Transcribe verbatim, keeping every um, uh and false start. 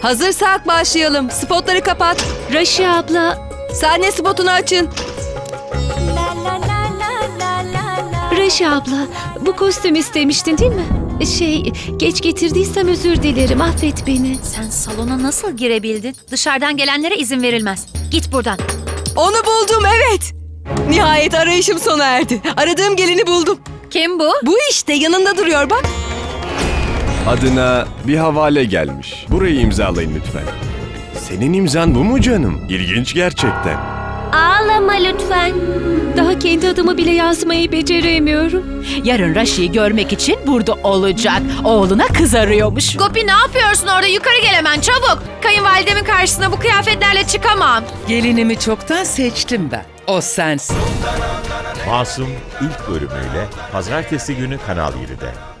Hazırsak başlayalım. Spotları kapat. Raşi abla, Sahne spotunu açın. Raşi abla, bu kostüm istemiştin değil mi? Şey, geç getirdiysem özür dilerim, affet beni. Sen salona nasıl girebildin? Dışarıdan gelenlere izin verilmez. Git buradan. Onu buldum, evet. Nihayet arayışım sona erdi. Aradığım gelini buldum. Kim bu? Bu işte yanında duruyor bak. Adına bir havale gelmiş. Burayı imzalayın lütfen. Senin imzan bu mu canım? İlginç gerçekten. Ağlama lütfen. Daha kendi adımı bile yazmayı beceremiyorum. Yarın Raşi'yi görmek için burada olacak. Oğluna kız arıyormuş. Gopi ne yapıyorsun orada? Yukarı gel hemen çabuk. Kayınvalidemin karşısına bu kıyafetlerle çıkamam. Gelinimi çoktan seçtim ben. O sensin. Masum ilk bölümüyle Pazartesi günü Kanal yedide.